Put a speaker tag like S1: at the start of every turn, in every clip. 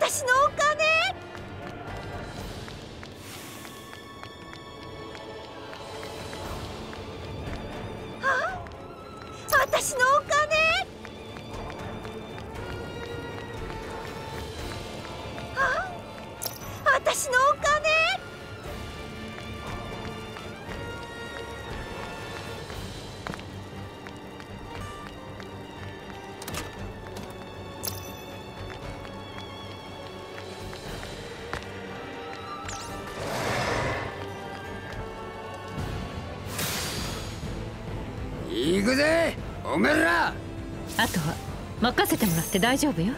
S1: 私のお金。私のお金。私のお金。
S2: 行くぜおめえら。
S3: あとは任せてもらって大丈夫よ。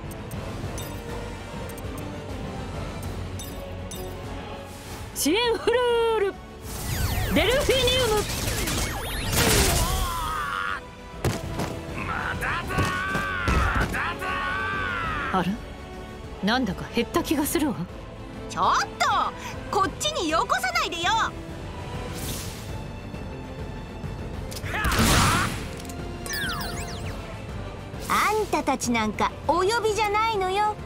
S3: シエンフルールデルフィニウム。あら、なんだか減った気がするわ。
S1: ちょっとこっちによこさないでよ。あんたたちなんかお呼びじゃないのよ。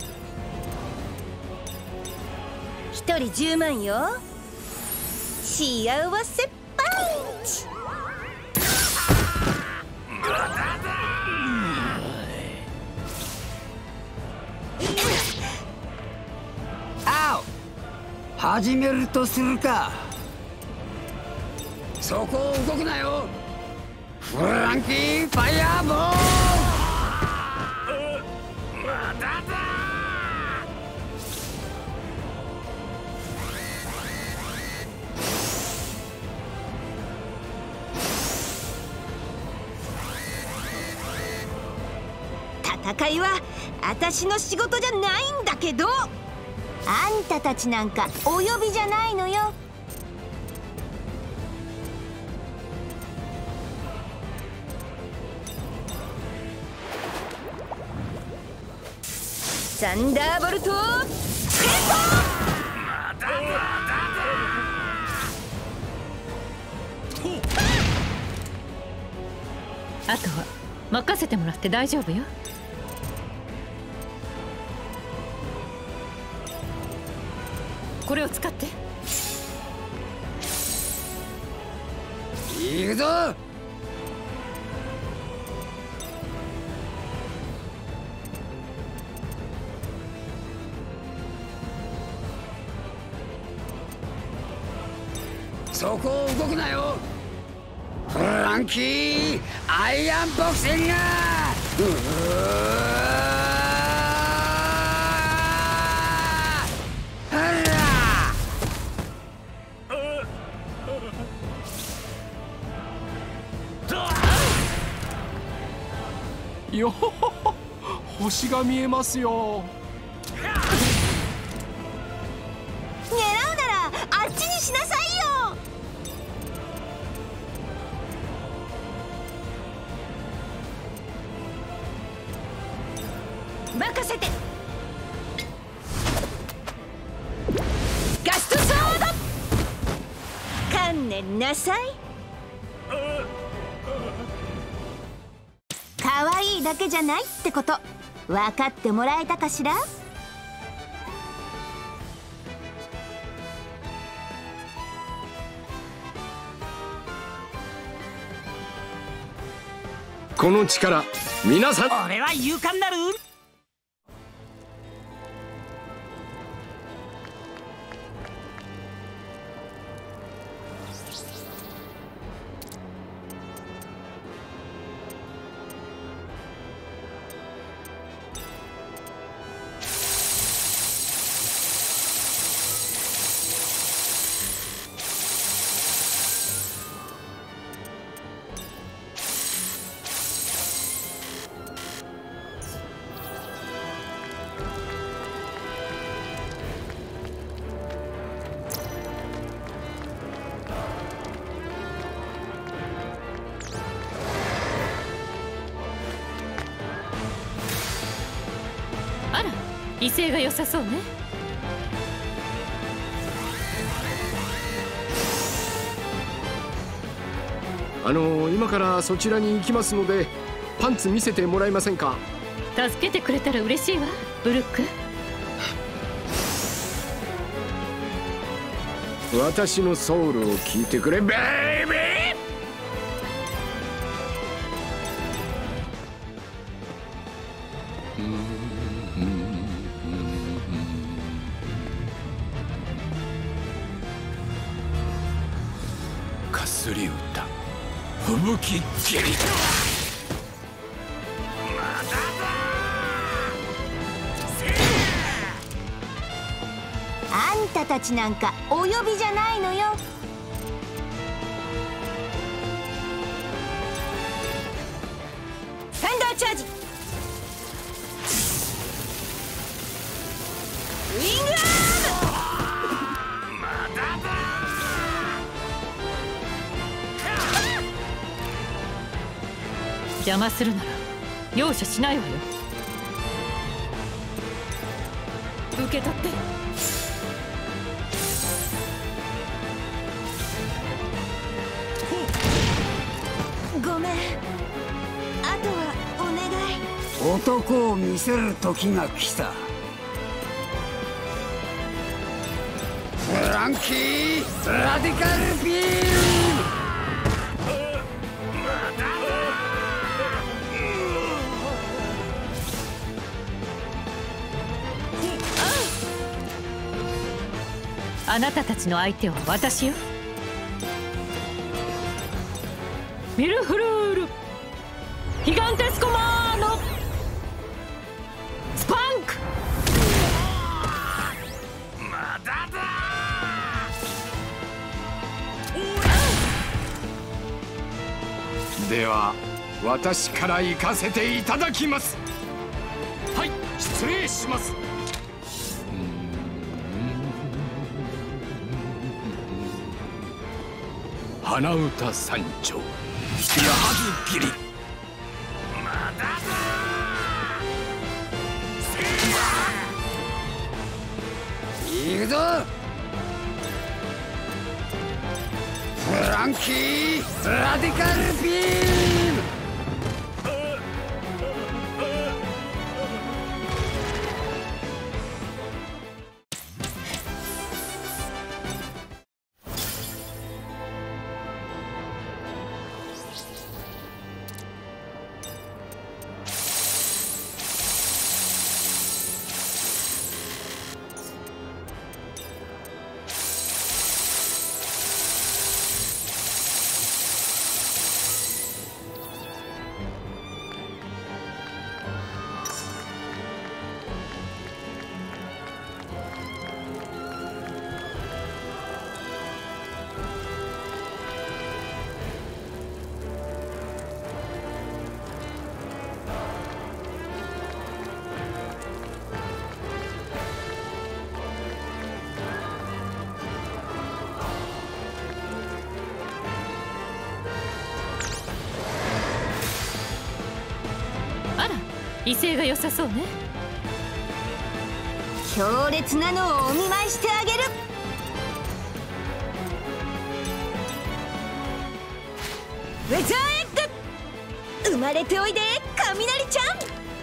S1: 一人10万よ。幸せパンチ。
S2: あお、始めるとするか。そこを動くなよ。フランキーファイヤーボール。
S1: 戦いは私の仕事じゃないんだけど、あんたたちなんかお呼びじゃないのよ。サンダーボルトス
S3: あとは任せてもらって大丈夫よ。これを使って。
S2: 行くぞ。そこを動くなよ。フランキーアイアンボクシング。
S4: よほほほ、星が見えますよ。
S1: 狙うならあっちにしなさいよ。任せて。ガストソード。観念なさい。可愛いだけじゃないってこと分かってもらえたかしら。
S4: この力皆さん。
S5: 俺は勇敢なる。
S3: あら、威勢が良さそうね。
S4: 今からそちらに行きますのでパンツ見せてもらえませんか。
S3: 助けてくれたら嬉しいわ、ブルック。
S5: 私のソウルを聞いてくれ、ベイビー。
S4: かすり歌、吹雪切り。
S1: あんたたちなんかお呼びじゃないのよ。サンダーチャージ、ウィングアー
S3: ム。邪魔するなら容赦しないわよ。受け取って。
S1: ごめん、あとはお願い。
S2: 男を見せる時が来た。フランキーラディカルビーム。
S3: あなたたちの相手は私よ。ミルフルールヒガンテスコマーノスパンク。
S5: では私から行かせていただきます。
S4: はい、失礼します。花歌三丁、矢はず切り。
S2: 行くぞ。フランキーラディカルビーム。
S3: 威勢が良さそうね。
S1: 強烈なのをお見舞いしてあげる。ウェザーエッグ、生まれておいで雷ちゃん。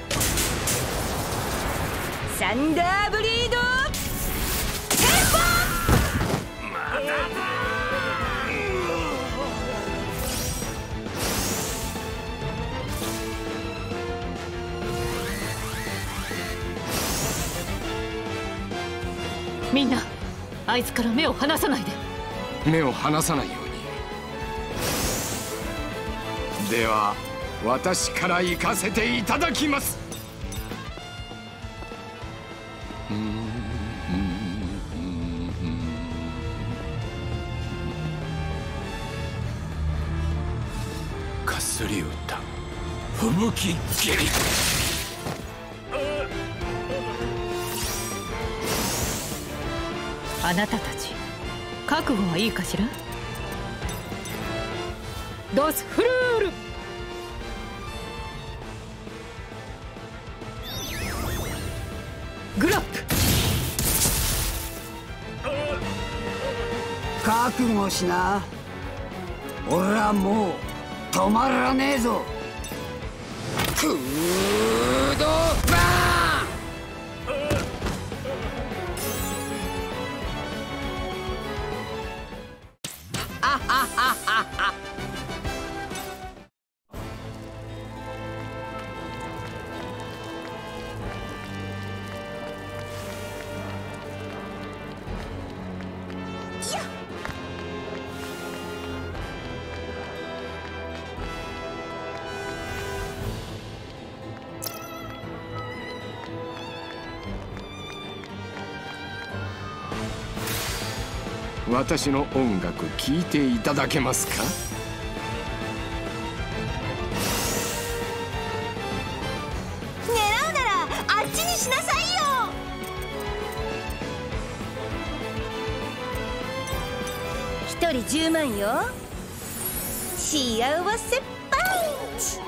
S1: サンダーブリードテンポ。
S3: みんなあいつから目を離さないで。
S5: 目を離さないように。では私から行かせていただきます。
S4: かすり歌、吹雪切り。
S3: あなたたち覚悟はいいかしら。ドスフルールグラップ。
S2: 覚悟しな。俺はもう止まらねえぞ。クードバーン。
S5: 私の音楽聴いていただけますか？
S1: 狙うならあっちにしなさいよ。1人10万よ。幸せパンチ。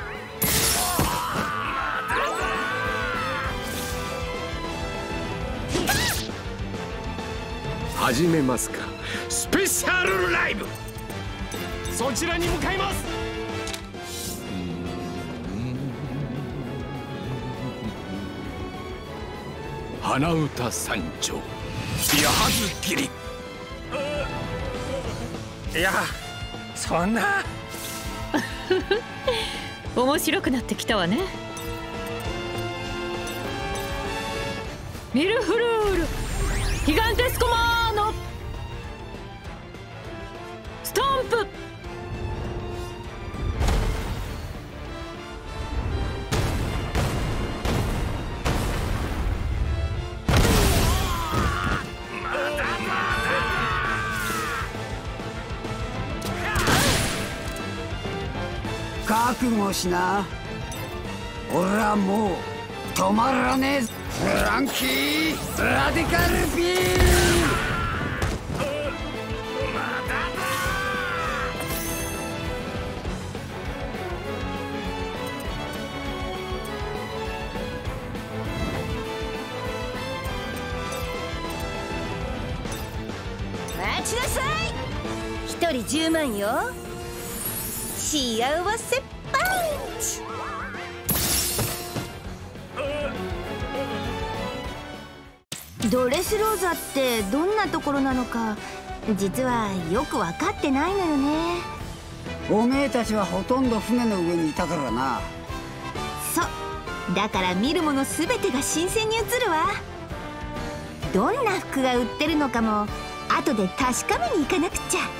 S5: 始めますか。スペシャルライブ。
S4: そちらに向かいます。
S5: 花歌三丁、矢ず切り。
S4: いや、そんな。
S3: 面白くなってきたわね。ミルフルールギガンテスコマーノストンプ。
S2: 覚悟しな。俺はもう止まらねえぞ。フランキーラディカルビー
S1: 待ちなさい。1人10万よ。幸せパンチ。ドレスローザってどんなところなのか実はよく分かってないのよね。
S2: おめえたちはほとんど船の上にいたからな。
S1: そうだから見るもの全てが新鮮に映るわ。どんな服が売ってるのかも後で確かめに行かなくちゃ。